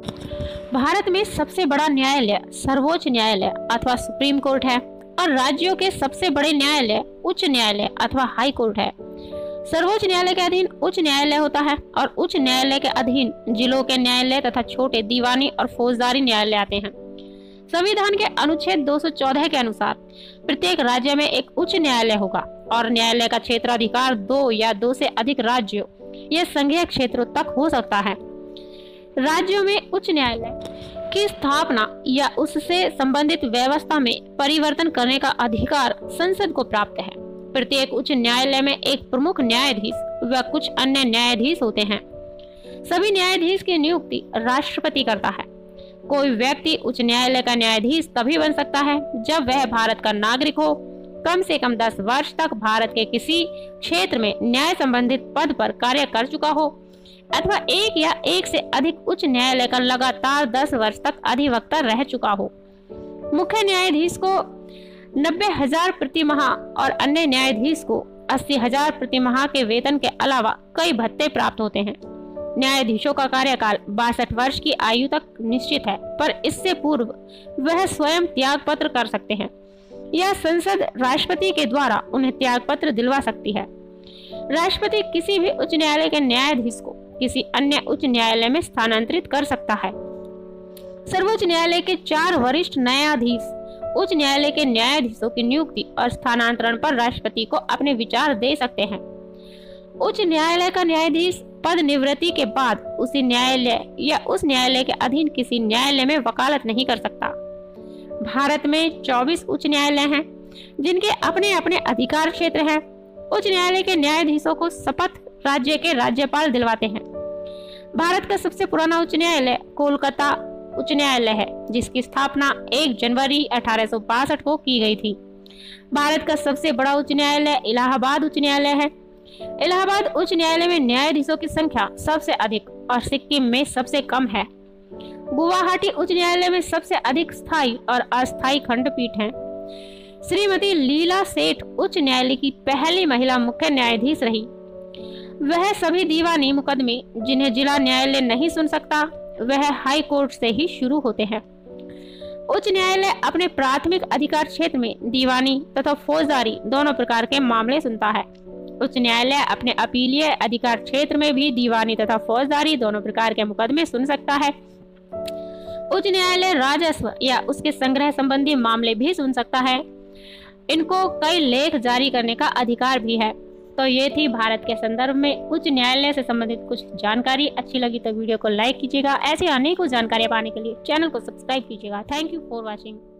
भारत में सबसे बड़ा न्यायालय सर्वोच्च न्यायालय अथवा सुप्रीम कोर्ट है और राज्यों के सबसे बड़े न्यायालय उच्च न्यायालय अथवा हाई कोर्ट है। सर्वोच्च न्यायालय के अधीन उच्च न्यायालय होता है और उच्च न्यायालय के अधीन जिलों के न्यायालय तथा छोटे दीवानी और फौजदारी न्यायालय आते हैं। संविधान के अनुच्छेद 214 के अनुसार प्रत्येक राज्य में एक उच्च न्यायालय होगा और न्यायालय का क्षेत्राधिकार 2 या 2 से अधिक राज्यों या संघीय क्षेत्रों तक हो सकता है। राज्यों में उच्च न्यायालय की स्थापना या उससे संबंधित व्यवस्था में परिवर्तन करने का अधिकार संसद को प्राप्त है। प्रत्येक उच्च न्यायालय में एक प्रमुख न्यायाधीश व कुछ अन्य न्यायाधीश होते हैं। सभी न्यायाधीश की नियुक्ति राष्ट्रपति करता है। कोई व्यक्ति उच्च न्यायालय का न्यायाधीश तभी बन सकता है जब वह भारत का नागरिक हो, कम से कम 10 वर्ष तक भारत के किसी क्षेत्र में न्याय संबंधित पद पर कार्य कर चुका हो अथवा एक या एक से अधिक उच्च न्यायालय का लगातार 10 वर्ष तक अधिवक्ता रह चुका हो। मुख्य न्यायाधीश को 90,000 प्रति माह और अन्य न्यायाधीश को 80,000 प्रति माह के वेतन के अलावा कई भत्ते प्राप्त होते हैं। न्यायाधीशों का कार्यकाल 62 वर्ष की आयु तक निश्चित है, पर इससे पूर्व वह स्वयं त्याग पत्र कर सकते हैं या संसद राष्ट्रपति के द्वारा उन्हें त्याग पत्र दिलवा सकती है। राष्ट्रपति किसी भी उच्च न्यायालय के न्यायाधीश को किसी अन्य उच्च न्यायालय में स्थानांतरित कर सकता है। सर्वोच्च न्यायालय के 4 वरिष्ठ न्यायाधीश उच्च न्यायालय के न्यायाधीशों की नियुक्ति और स्थानांतरण पर राष्ट्रपति को अपने विचार दे सकते हैं। उच्च न्यायालय का न्यायाधीश पद निवृत्ति के बाद उसी न्यायालय या उस न्यायालय के अधीन किसी न्यायालय में वकालत नहीं कर सकता। भारत में 24 उच्च न्यायालय हैं, जिनके अपने अपने अधिकार क्षेत्र हैं। उच्च न्यायालय के न्यायाधीशों को शपथ राज्य के राज्यपाल दिलवाते हैं। भारत का सबसे पुराना उच्च न्यायालय कोलकाता उच्च न्यायालय है, जिसकी स्थापना 1 जनवरी 1862 को की गई थी। भारत का सबसे बड़ा उच्च न्यायालय इलाहाबाद उच्च न्यायालय है। इलाहाबाद उच्च न्यायालय में न्यायाधीशों की संख्या सबसे अधिक और सिक्किम में सबसे कम है। गुवाहाटी उच्च न्यायालय में सबसे अधिक स्थायी और अस्थायी खंडपीठ हैं। श्रीमती लीला सेठ उच्च न्यायालय की पहली महिला मुख्य न्यायाधीश रही। वह सभी दीवानी मुकदमे जिन्हें जिला न्यायालय नहीं सुन सकता, वह हाई कोर्ट से ही शुरू होते हैं। उच्च न्यायालय अपने प्राथमिक अधिकार क्षेत्र में दीवानी तथा फौजदारी दोनों प्रकार के मामले सुनता है। उच्च न्यायालय अपने अपीलीय अधिकार क्षेत्र में भी दीवानी तथा फौजदारी दोनों प्रकार के मुकदमे सुन सकता है। उच्च न्यायालय राजस्व या उसके संग्रह संबंधी मामले भी सुन सकता है। इनको कई लेख जारी करने का अधिकार भी है। तो ये थी भारत के संदर्भ में उच्च न्यायालय से संबंधित कुछ जानकारी। अच्छी लगी तो वीडियो को लाइक कीजिएगा। ऐसी अनेकों जानकारियां पाने के लिए चैनल को सब्सक्राइब कीजिएगा। Thank you for watching.